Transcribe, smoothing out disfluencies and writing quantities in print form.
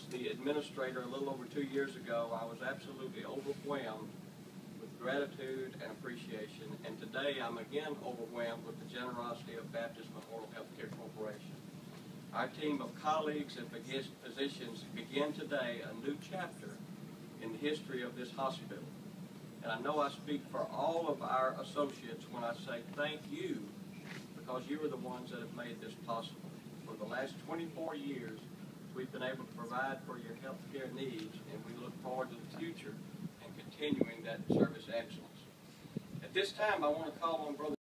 the administrator a little over 2 years ago, I was absolutely overwhelmed with gratitude and appreciation. And today I'm again overwhelmed with the generosity of Baptist Memorial Healthcare Corporation. Our team of colleagues and physicians begin today a new chapter in the history of this hospital. And I know I speak for all of our associates when I say thank you, because you are the ones that have made this possible. For the last 24 years, we've been able to provide for your health care needs, and we look forward to the future and continuing that service excellence. At this time, I want to call on Brother